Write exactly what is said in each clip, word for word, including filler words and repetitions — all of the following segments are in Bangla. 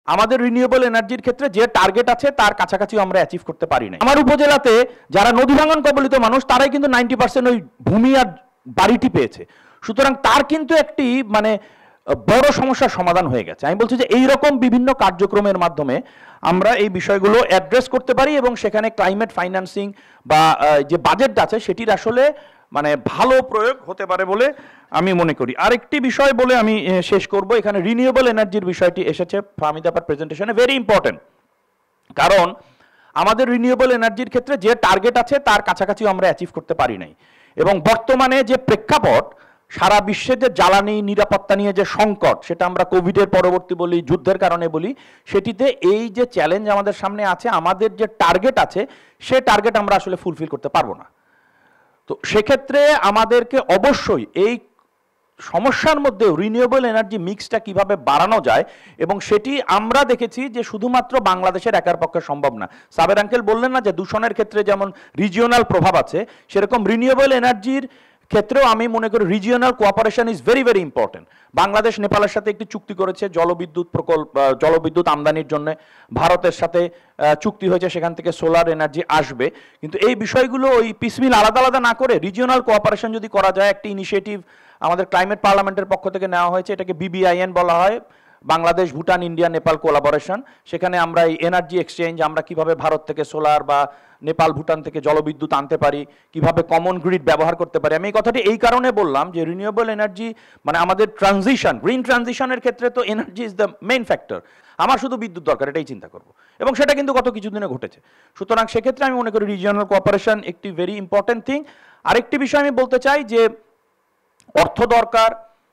আমাদের রিনিউয়েবল এনার্জির ক্ষেত্রে যে টার্গেট আছে তার কাছাকাছি আমরা অ্যাচিভ করতে পারি না। আমার উপজেলাতে যারা নদী ভাঙন কবলিত মানুষ তারাই কিন্তু নাইনটি পার্সেন্ট ওই ভূমি আর বাড়িটি পেয়েছে। সুতরাং তার কিন্তু একটি মানে বড় সমস্যার সমাধান হয়ে গেছে। আমি বলছি যে এইরকম বিভিন্ন কার্যক্রমের মাধ্যমে আমরা এই বিষয়গুলো অ্যাড্রেস করতে পারি এবং সেখানে ক্লাইমেট ফাইন্যান্সিং বা যে বাজেট আছে সেটির আসলে মানে ভালো প্রয়োগ হতে পারে বলে আমি মনে করি। আরেকটি বিষয় বলে আমি শেষ করব, এখানে রিনিউয়েবল এনার্জির বিষয়টি এসেছে ফাহমিদাপার প্রেজেন্টেশনে, ভেরি ইম্পর্টেন্ট। কারণ আমাদের রিনিউয়েবল এনার্জির ক্ষেত্রে যে টার্গেট আছে তার কাছাকাছি আমরা অ্যাচিভ করতে পারি নাই, এবং বর্তমানে যে প্রেক্ষাপট সারা বিশ্বে যে জ্বালানি নিরাপত্তা নিয়ে যে সংকট, সেটা আমরা কোভিডের পরবর্তী বলি, যুদ্ধের কারণে বলি, সেটিতে এই যে চ্যালেঞ্জ আমাদের সামনে আছে, আমাদের যে টার্গেট আছে সে টার্গেট আমরা আসলে ফুলফিল করতে পারবো না। তো সেক্ষেত্রে আমাদেরকে অবশ্যই এই সমস্যার মধ্যে রিনিউয়েবল এনার্জি মিক্সটা কিভাবে বাড়ানো যায়, এবং সেটি আমরা দেখেছি যে শুধুমাত্র বাংলাদেশের একার পক্ষে সম্ভব না। সাবের আঙ্কেল বললেন না যে দূষণের ক্ষেত্রে যেমন রিজিওনাল প্রভাব আছে, সেরকম রিনিউয়েবল এনার্জির ক্ষেত্রেও আমি মনে করি regional cooperation is very very important. Bangladesh নেপালের সাথে একটি চুক্তি করেছে জলবিদ্যুৎ প্রকল্প, জলবিদ্যুৎ আমদানির জন্য ভারতের সাথে চুক্তি হয়েছে, সেখান থেকে সোলার এনার্জি আসবে। কিন্তু এই বিষয়গুলো ওই পিসমিল আলাদা আলাদা না করে রিজিওনাল কোঅপারেশন যদি করা যায়, একটি ইনিশিয়েটিভ আমাদের ক্লাইমেট পার্লামেন্টের পক্ষ থেকে নেওয়া হয়েছে, এটাকে বিবিআইএন বলা হয়, বাংলাদেশ ভুটান ইন্ডিয়া নেপাল কোলাবোরেশন। সেখানে আমরা এই এনার্জি এক্সচেঞ্জ, আমরা কিভাবে ভারত থেকে সোলার বা নেপাল ভুটান থেকে জলবিদ্যুৎ আনতে পারি, কিভাবে কমন গ্রিড ব্যবহার করতে পারি। আমি এই কথাটি এই কারণে বললাম যে রিনিউয়েবল এনার্জি মানে আমাদের ট্রানজিশন, গ্রিন ট্রানজিশনের ক্ষেত্রে তো energy is the main factor. আমার শুধু বিদ্যুৎ দরকার, এটাই চিন্তা করব, এবং সেটা কিন্তু গত কিছুদিনে ঘটেছে। সুতরাং সেক্ষেত্রে আমি মনে করি রিজিওনাল কোঅপারেশন একটি ভেরি ইম্পর্টেন্ট থিং। আরেকটি বিষয় আমি বলতে চাই যে অর্থ দরকার,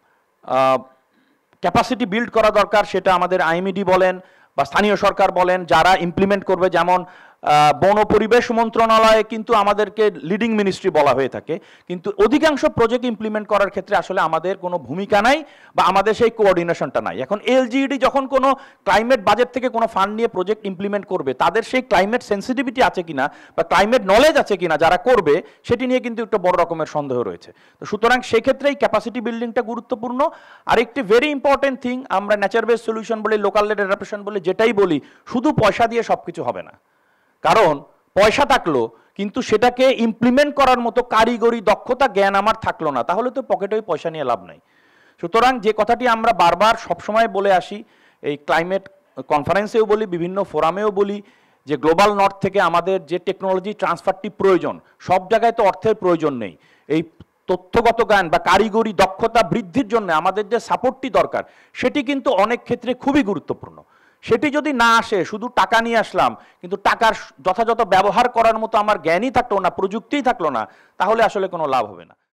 ক্যাপাসিটি বিল্ড করা দরকার, সেটা আমাদের আইএমইডি বলেন বা স্থানীয় সরকার বলেন, যারা ইমপ্লিমেন্ট করবে। যেমন বন পরিবেশ মন্ত্রণালয়ে কিন্তু আমাদেরকে লিডিং মিনিস্ট্রি বলা হয়ে থাকে, কিন্তু অধিকাংশ প্রজেক্ট ইমপ্লিমেন্ট করার ক্ষেত্রে আসলে আমাদের কোনো ভূমিকা নাই বা আমাদের সেই কোঅর্ডিনেশনটা নাই। এখন এলজিইডি যখন কোনো ক্লাইমেট বাজেট থেকে কোনো ফান্ড নিয়ে প্রজেক্ট ইমপ্লিমেন্ট করবে, তাদের সেই ক্লাইমেট সেন্সিটিভিটি আছে কিনা বা ক্লাইমেট নলেজ আছে কিনা যারা করবে, সেটি নিয়ে কিন্তু একটা বড় রকমের সন্দেহ রয়েছে। তো সুতরাং সেক্ষেত্রে এই ক্যাপাসিটি বিল্ডিংটা গুরুত্বপূর্ণ। আরেকটি ভেরি ইম্পর্টেন্ট থিং, আমরা নেচার বেস সলিউশন বলি, লোকাল লেড অ্যাডাপ্টেশন বলি, যেটাই বলি, শুধু পয়সা দিয়ে সব কিছু হবে না। কারণ পয়সা থাকলো কিন্তু সেটাকে ইমপ্লিমেন্ট করার মতো কারিগরি দক্ষতা জ্ঞান আমার থাকলো না, তাহলে তো পকেটে ওই পয়সা নিয়ে লাভ নাই। সুতরাং যে কথাটি আমরা বারবার সবসময় বলে আসি, এই ক্লাইমেট কনফারেন্সেও বলি, বিভিন্ন ফোরামেও বলি, যে গ্লোবাল নর্থ থেকে আমাদের যে টেকনোলজি ট্রান্সফারটি প্রয়োজন, সব জায়গায় তো অর্থের প্রয়োজন নেই। এই তথ্যগত জ্ঞান বা কারিগরি দক্ষতা বৃদ্ধির জন্য আমাদের যে সাপোর্টটি দরকার, সেটি কিন্তু অনেক ক্ষেত্রে খুবই গুরুত্বপূর্ণ। সেটি যদি না আসে, শুধু টাকা নিয়ে আসলাম কিন্তু টাকার যথাযথ ব্যবহার করার মতো আমার জ্ঞানই থাকলো না, প্রযুক্তিই থাকলো না, তাহলে আসলে কোনো লাভ হবে না।